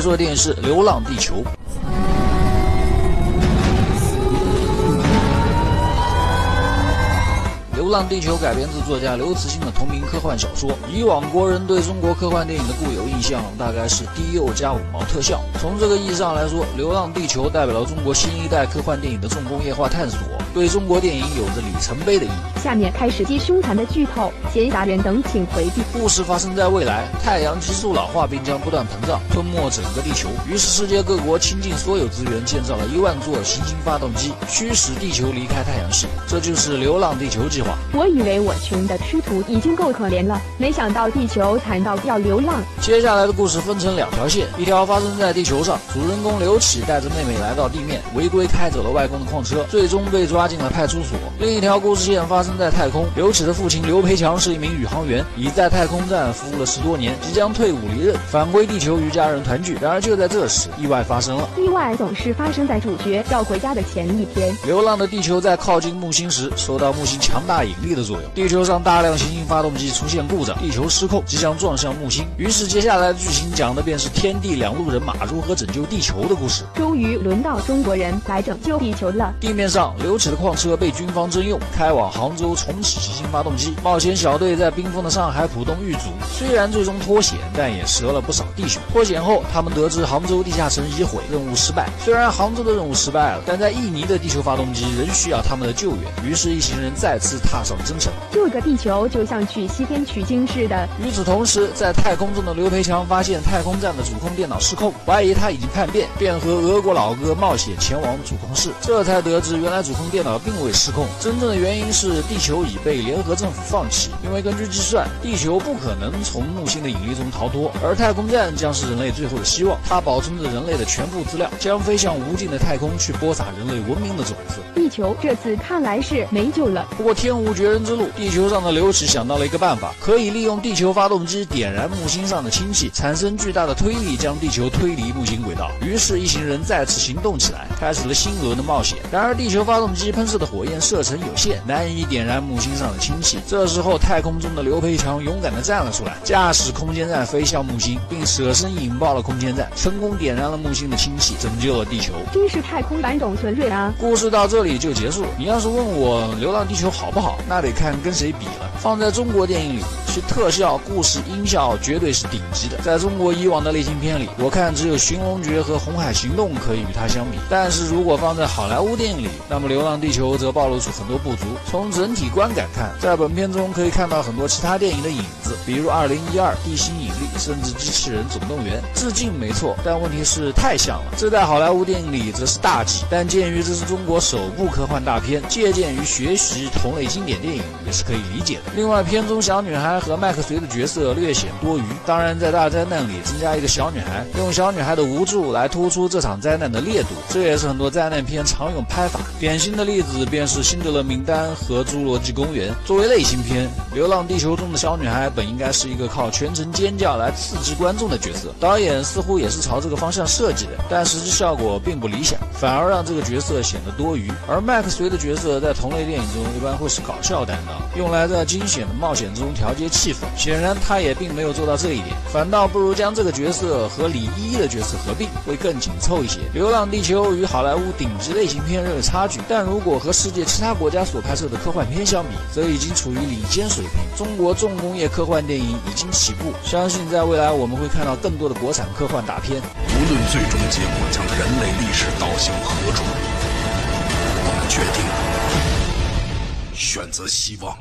说的电影是《流浪地球》。《流浪地球》改编自作家刘慈欣的同名科幻小说。以往国人对中国科幻电影的固有印象，大概是低幼加五毛特效。从这个意义上来说，《流浪地球》代表了中国新一代科幻电影的重工业化探索，对中国电影有着里程碑的意义。 下面开始揭凶残的剧透，闲杂人等请回避。 故事发生在未来，太阳急速老化并将不断膨胀，吞没整个地球。于是世界各国倾尽所有资源，建造了1万座行星发动机，驱使地球离开太阳系。这就是流浪地球计划。 我以为我穷的吃土已经够可怜了，没想到地球谈到要流浪。 接下来的故事分成2条线，一条发生在地球上，主人公刘启带着妹妹来到地面，违规开走了外公的矿车，最终被抓进了派出所。另一条故事线发生在太空，刘启的父亲刘培强是一名宇航员，已在太空站服务了10多年，即将退伍离任，返回地球与家人团聚。然而就在这时，意外发生了。 意外总是发生在主角要回家的前一天。 流浪的地球在靠近木星时，受到木星强大引力的作用，地球上大量行星发动机出现故障，地球失控，即将撞向木星。于是接下来的剧情讲的便是天地两路人马如何拯救地球的故事。 终于轮到中国人来拯救地球了。 地面上，刘启的矿车被军方征用，开往杭州重启行星发动机。冒险小队在冰封的上海浦东遇阻，虽然最终脱险，但也折了不少弟兄。脱险后，他们得知杭州地下城已毁，任务失败。虽然杭州的任务失败了，但在印尼的地球发动机仍需要他们的救援。于是一行人再次踏上征程。 救个地球就像去西天取经似的。 与此同时，在太空中的刘培强发现太空站的主控电脑失控，怀疑他已经叛变，便和俄国老哥冒险前往主控室。这才得知原来主控电脑并未失控，真正的原因是地球已被联合政府放弃。因为根据计算，地球不可能从木星的引力中逃脱，而太空站将是人类最后的希望。它保存着人类的全部资料，将飞向无尽的太空去播撒人类文明的种子。 地球这次看来是没救了。 不过天无绝人之路，地球上的刘启想到了一个办法，可以利用地球发动机点燃木星上的氢气，产生巨大的推力，将地球推离木星轨道。于是一行人再次行动起来，开始了新轮的冒险。然而地球发动机喷射的火焰射程有限，难以点燃木星上的氢气。这时候太空中的刘培强勇敢地站了出来，驾驶空间站飞向木星，并舍身引爆了空间站，成功点燃了木星的氢气，拯救了地球。 真是太空版董存瑞啊！ 故事到这里就结束了。你要是问我《流浪地球》好不好，那得看跟谁比了。放在中国电影里，其特效、故事、音效绝对是顶级的。在中国以往的类型片里，我看只有《寻龙诀》和《红海行动》可以与它相比。但是如果放在好莱坞电影里，那么《流浪地球》则暴露出很多不足。从整体观感看，在本片中可以看到很多其他电影的影子，比如2012、地心引力，甚至机器人总动员。致敬没错，但问题是太像了，这在好莱坞电影里则是大忌。但鉴于这是中国首部科幻大片，借鉴与学习同类经典电影也是可以理解的。另外，片中小女孩和麦克隋的角色略显多余，当然在大灾难里增加一个小女孩，用小女孩的无助来突出这场灾难的烈度，这也是很多灾难片常用拍法。典型的例子便是《辛德勒名单》和《侏罗纪公园》。作为类型片，《流浪地球》中的小女孩本应该是一个靠全程尖叫来刺激观众的角色，导演似乎也是朝这个方向设计的，但实际效果并不理想，反而让这个角色显得多余。而麦克隋的角色在同类电影中一般会是搞笑担当，用来在惊险的冒险中调节气氛。显然他也并没有做到这一点，反倒不如将这个角色和李一的角色合并，会更紧凑一些。《流浪地球》与好莱坞顶级类型片仍有差距，但如果和世界其他国家所拍摄的科幻片相比，则已经处于领先水平。中国重工业科幻电影已经起步，相信在未来我们会看到更多的国产科幻大片。 无论最终结果将人类历史导向何处，我们决定选择希望。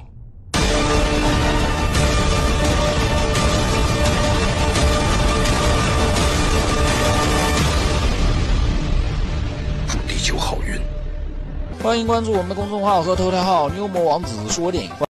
祝地球好运！ 欢迎关注我们的公众号和头条号“牛魔王子说电影”。